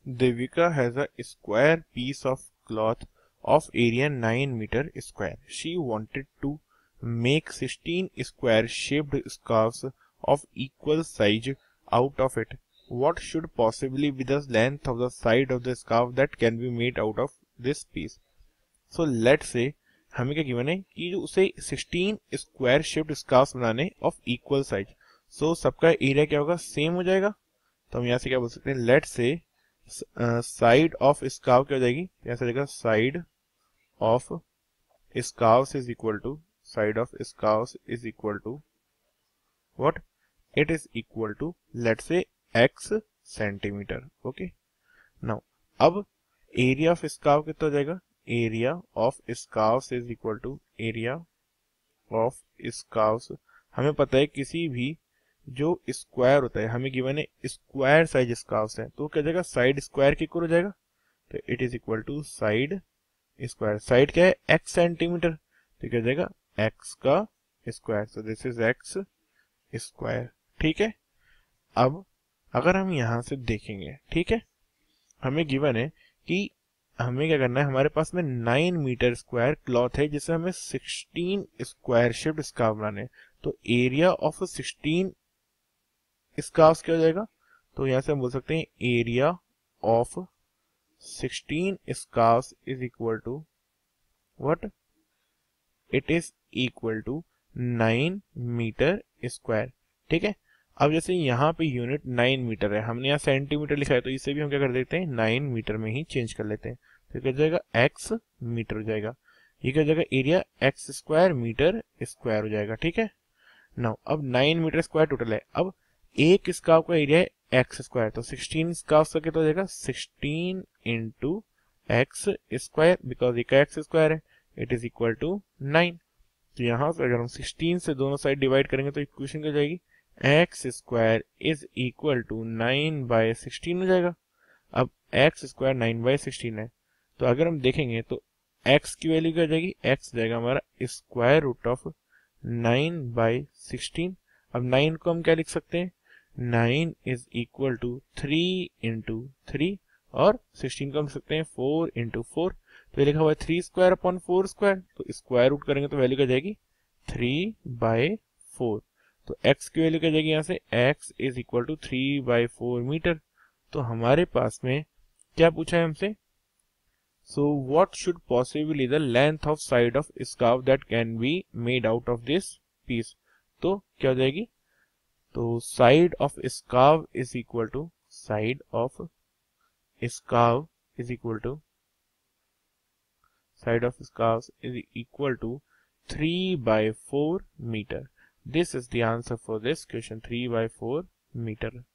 Devika has a square piece of cloth of area 9 meter square. She wanted to make 16 square shaped scarves of equal size out of it. What should possibly be the length of the side of the scarf that can be made out of this piece? So let's say हमें क्या given है कि जो उसे 16 square shaped scarf बनाने of equal size. So सबका area क्या होगा, सेम हो जाएगा. तो हम यहाँ से क्या बोल सकते हैं, लेट से साइड ऑफ स्कार्फ क्या हो जाएगी, यहाँ से जाएगा side of scarf is equal to what, it is equal to let say x centimetre. Okay, now अब एरिया ऑफ स्कार्फ कितना हो जाएगा, area of scarf is equal to area of scarf. हमें पता है किसी भी जो स्क्वायर होता है, हमें गिवन है स्क्वायर साइज स्कार्फ है, तो क्या जाएगा साइड स्क्वायर के इक्वल हो जाएगा. तो it is equal to side square. Side क्या है, x सेंटीमीटर, तो क्या जाएगा x का square. So this is x square. ठीक है, अब अगर हम यहां से देखेंगे, ठीक है, हमें गिवन है कि हमें क्या करना है, हमारे पास में 9 मीटर स्क्वायर क्लॉथ है जिसे हमें 16 स्क्वायर शेप्ड स्कार्फ बनाने हैं. तो एरिया ऑफ 16 स्कार्फ क्या हो जाएगा, तो यहां से हम बोल सकते हैं area of 16 scarf is equal to what, it is equal to 9 metre square. ठीक है, अब जैसे यहाँ पे यूनिट 9 मीटर है, हमने यहाँ सेंटीमीटर लिखा है, तो इसे भी हम क्या कर देते हैं 9 मीटर में ही चेंज कर लेते हैं. तो क्या हो जाएगा x मीटर हो जाएगा. ये क्या हो जाएगा, area x square metre square हो जाएगा. ठीक है, नाउ अब 9 मीटर स्क्वायर टोटल है. अब एक स्कार्फ का एरिया है x स्क्वायर, तो 16 स्कार्फ का कितना हो जाएगा, 16 इंटू एक्स स्क्वायर, बिकॉज ये का x स्क्वायर है, इट इज इक्वल टू 9. तो यहाँ से अगर हम 16 से दोनों साइड डिवाइड करेंगे तो इक्वेशन क्या हो जाएगी, x square is equal to 9/16 हो जाएगा. अब एक्स स्क्वायर 9/16 है, तो अगर हम देखेंगे तो x की वैल्यू क्या हो जाएगी, x जाएगा हमारा स्क्वायर रूट ऑफ 9/16. अब 9 को हम क्या लिख सकते हैं, 9 इज इक्वल टू 3 इंटू 3, और 16 को हम लिख सकते हैं 4 इंटू 4. तो ये लिखा हुआ है 3 स्क्वायर अपॉन 4 स्क्वायर, तो स्क्वायर रूट करेंगे तो वैल्यू क्या जाएगी 3/4. तो x की वैल्यू क्या जाएगी, यहाँ से x is equal to 3/4 metre. तो हमारे पास में क्या पूछा है हमसे, so what should possibly the length of side of scarf that can be made out of this piece. तो क्या हो जाएगी, तो side of scarf is equal to side of scarf is equal to 3/4 meter. This is the answer for this question, 3/4 meter.